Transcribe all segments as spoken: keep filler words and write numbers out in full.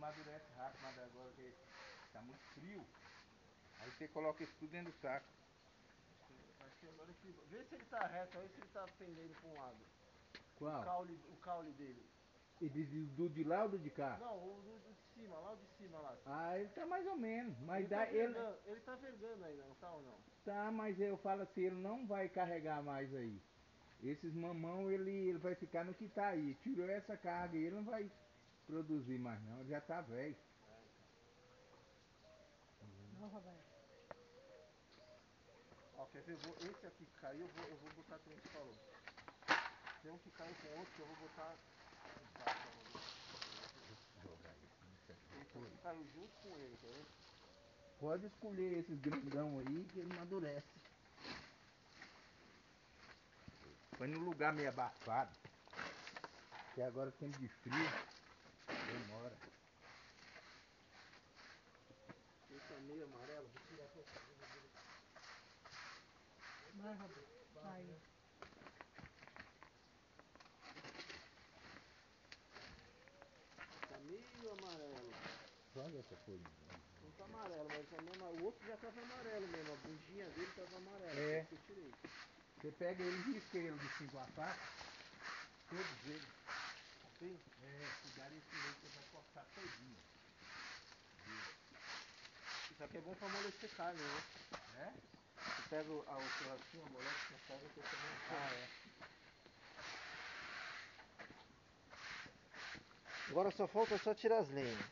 amadurece rápido, mas agora que tá muito frio, aí você coloca isso tudo dentro do saco. Acho que agora que... Vê se ele tá reto aí, se ele tá pendendo pra um lado. Qual? O caule, o caule dele. E de- do de lá ou do de cá? Não, o do, do de cima, lá o de cima lá. Ah, ele tá mais ou menos, mas Ele dá tá ele vergando, ele tá vergando ainda, não tá ou não? tá, mas eu falo assim, ele não vai carregar mais aí. Esses mamão ele, ele vai ficar no que tá aí. Tirou essa carga e ele não vai produzir mais não, ele já tá velho. Não, Roberto. Ó, quer ver? Eu vou, esse aqui que caiu, eu vou, eu vou botar que nem você falou. Tem um que caiu com outro que eu vou botar embaixo pra você. Jogar isso, Esse aqui caiu junto com ele, quer ver? pode escolher esses grandão aí que ele amadurece. Põe num lugar meio abafado. Que agora tempo de frio. Demora. Esse é meio amarelo, vou tirar pra você. Vai, Roberto. Vai. Tá meio amarelo. Olha essa folha. Não tá amarelo, mas tá meio amarelo. O outro já tava amarelo mesmo, a bundinha dele tava amarela, É. por isso que eu tirei. Você pega ele e risca ele de cinco a faca. Todos eles. Assim? É, cuidado esse leite que vai cortar todinho. Isso aqui é bom pra amolecer carne, né? É? Você pega o, a, o churrasquinho, amolece, você pega e você também. Ah, é. Agora só falta só tirar as lenhas.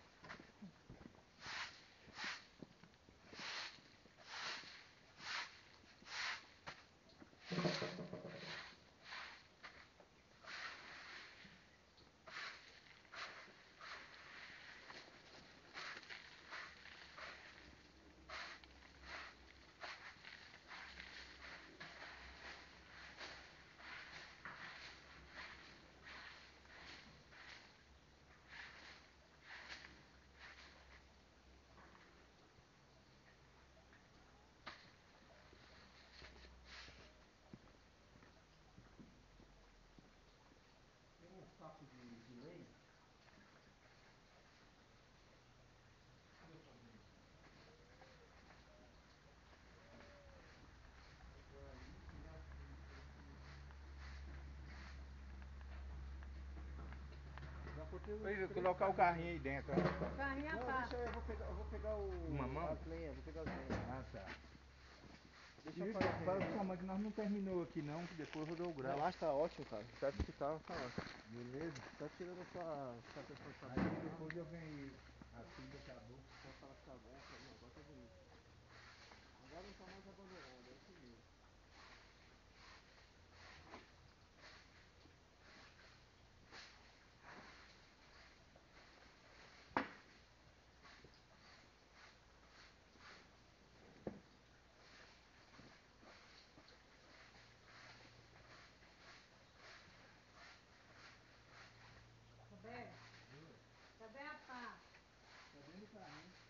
Tem um saco de, de lenha. Cadê o caminho? Põe ali e já tem já cortei os Pois é, três colocar o caminhos. carrinho aí dentro. Ó. O carrinho à Não, parte. deixa aí, eu vou pegar, eu vou pegar o... Mamão? as lenhas, vou pegar as lenhas. Ah, tá. Deixa E a parte fala de... com sua mãe que nós não terminou aqui não, que depois rodou o grau. Relaxa, tá ótimo, cara. Perto que tá, tá ótimo. Beleza? Tá tirando a sua... Tá com essa Aí depois eu venho assim que acabou. Só fala que tá bom, fala, não, agora tá bonito. Agora não tá mais abandonado, é assim mesmo. Roberto. Cadê a pá? Tá dentro do carrinho.